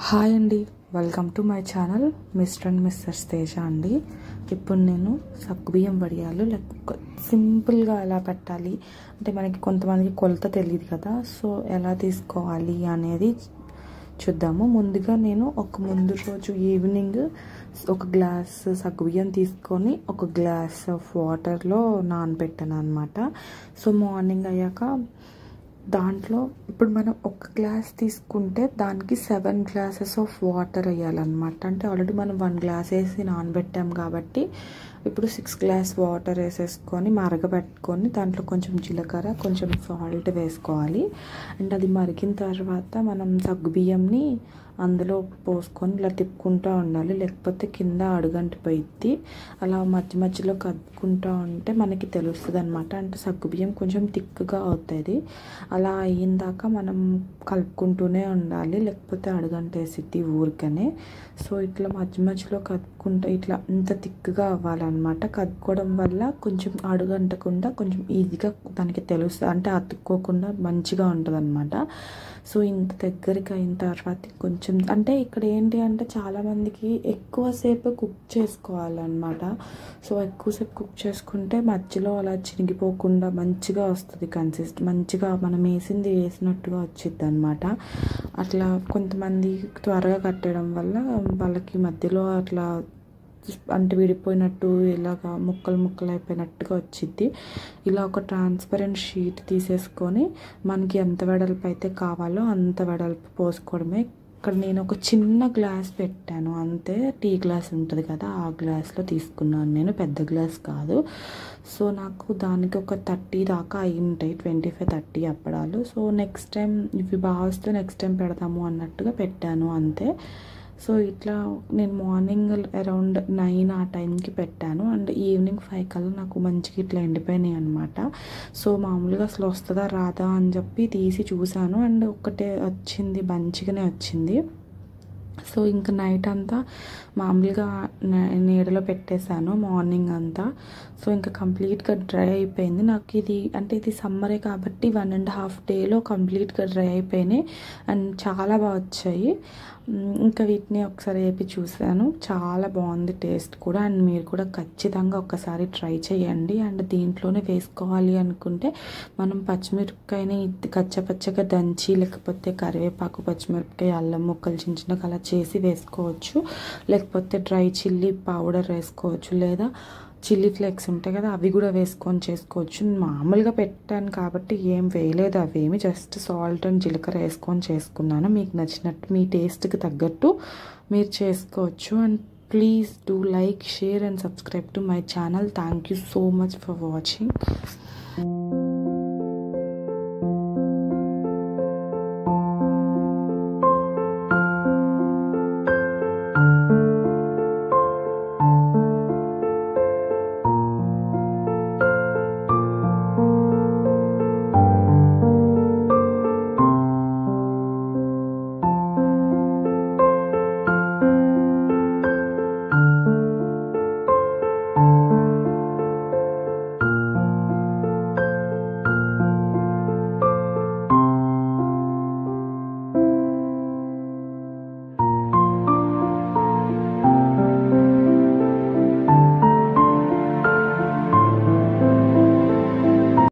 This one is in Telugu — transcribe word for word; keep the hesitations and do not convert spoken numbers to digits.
హాయ్ అండి, welcome to my channel mister and missus Teja అండి. ఇప్పుడు నేను సగ్గుబియ్యం వడియాలు లేక సింపుల్గా ఎలా పెట్టాలి అంటే మనకి కొంతమందికి కొలత తెలియదు కదా, సో ఎలా తీసుకోవాలి అనేది చూద్దాము. ముందుగా నేను ఒక ముందు రోజు ఈవినింగ్ ఒక గ్లాస్ సగ్గుబియ్యం తీసుకొని ఒక గ్లాస్ ఆఫ్ వాటర్లో నానబెట్టాను అనమాట. సో మార్నింగ్ అయ్యాక దాంట్లో ఇప్పుడు మనం ఒక గ్లాస్ తీసుకుంటే దానికి సెవెన్ గ్లాసెస్ ఆఫ్ వాటర్ వేయాలన్నమాట. అంటే ఆల్రెడీ మనం వన్ గ్లాస్ వేసి నానబెట్టాం కాబట్టి ఇప్పుడు సిక్స్ గ్లాస్ వాటర్ వేసేసుకొని మరగబెట్టుకొని దాంట్లో కొంచెం జీలకర్ర కొంచెం సాల్ట్ వేసుకోవాలి. అండ్ అది మరిగిన తర్వాత మనం సగ్గుబియ్యంని అందులో పోసుకొని ఇలా తిప్పుకుంటూ ఉండాలి, లేకపోతే కింద అడుగంటిపోయిద్ది. అలా మధ్య మధ్యలో కదుపుకుంటూ ఉంటే మనకి తెలుస్తుంది అనమాట. అంటే సగ్గుబియ్యం కొంచెం థిక్గా అవుతుంది. అలా అయ్యిందాక మనం కలుపుకుంటూనే ఉండాలి, లేకపోతే అడుగంటేసిద్ది ఊరికనే. సో ఇట్లా మధ్య మధ్యలో కదుపుకుంటూ ఇట్లా ఇంత థిక్గా అవ్వాలన్నమాట. కదుపుకోవడం వల్ల కొంచెం అడుగంటకుండా కొంచెం ఈజీగా దానికి తెలుస్తుంది, అంటే అతుక్కోకుండా మంచిగా ఉంటుంది అనమాట. సో ఇంత దగ్గరికి అయిన తర్వాత కొంచెం అంటే ఇక్కడ ఏంటి అంటే చాలామందికి ఎక్కువసేపు కుక్ చేసుకోవాలన్నమాట. సో ఎక్కువసేపు కుక్ చేసుకుంటే మధ్యలో అలా చినిగిపోకుండా మంచిగా వస్తుంది, కన్సిస్ట్ మంచిగా మనం వేసింది వేసినట్టుగా వచ్చిద్ది అనమాట. అట్లా కొంతమంది త్వరగా కట్టడం వల్ల వాళ్ళకి మధ్యలో అట్లా అంటే విడిపోయినట్టు ఇలాగా ముక్కలు ముక్కలు అయిపోయినట్టుగా వచ్చిద్ది. ఇలా ఒక ట్రాన్స్పరెంట్ షీట్ తీసేసుకొని మనకి ఎంత వెడల్పు అయితే కావాలో అంత వెడల్పు పోసుకోవడమే. ఇక్కడ నేను ఒక చిన్న గ్లాస్ పెట్టాను అంతే, టీ గ్లాస్ ఉంటుంది కదా ఆ గ్లాస్లో తీసుకున్నాను నేను, పెద్ద గ్లాస్ కాదు. సో నాకు దానికి ఒక థర్టీ దాకా అయి ఉంటాయి, ట్వంటీ ఫైవ్ థర్టీ అప్పడాలు. సో నెక్స్ట్ టైం ఇవి బాగా వస్తే నెక్స్ట్ టైం పెడదాము అన్నట్టుగా పెట్టాను అంతే. సో ఇట్లా నేను మార్నింగ్ అరౌండ్ నైన్ ఆ టైంకి పెట్టాను అండ్ ఈవినింగ్ ఫైవ్ కల్లా నాకు మంచిగా ఇట్లా ఎండిపోయినాయి అనమాట. సో మామూలుగా అసలు వస్తుందా రాదా అని చెప్పి తీసి చూశాను అండ్ ఒక్కటే వచ్చింది, మంచిగానే వచ్చింది. సో ఇంకా నైట్ అంతా మామూలుగా నీడలో పెట్టేశాను మార్నింగ్ అంతా. సో ఇంకా కంప్లీట్గా డ్రై అయిపోయింది నాకు. ఇది అంటే ఇది సమ్మరే కాబట్టి వన్ అండ్ హాఫ్ డేలో కంప్లీట్గా డ్రై అయిపోయినాయి అండ్ చాలా బాగా వచ్చాయి. ఇంకా వీటిని ఒకసారి వేపి చూశాను, చాలా బాగుంది టేస్ట్ కూడా. అండ్ మీరు కూడా ఖచ్చితంగా ఒకసారి ట్రై చేయండి. అండ్ దీంట్లోనే వేసుకోవాలి అనుకుంటే మనం పచ్చిమిరపకాయని కచ్చపచ్చగా దంచి లేకపోతే కరివేపాకు పచ్చిమిరపకాయ అల్లం ముక్కలు చిన్న చిన్నగా అలా చేసి వేసుకోవచ్చు, లేకపోతే డ్రై చిల్లీ పౌడర్ వేసుకోవచ్చు, లేదా చిల్లీ ఫ్లేక్స్ ఉంటాయి కదా అవి కూడా వేసుకొని చేసుకోవచ్చు. మామూలుగా పెట్టాను కాబట్టి ఏం వేయలేదు అవేమి, జస్ట్ సాల్ట్ అండ్ జీలకర్ర వేసుకొని చేసుకున్నాను. మీకు నచ్చినట్టు మీ టేస్ట్కి తగ్గట్టు మీరు చేసుకోవచ్చు. And please do like, share and subscribe to my channel. Thank you so much for watching.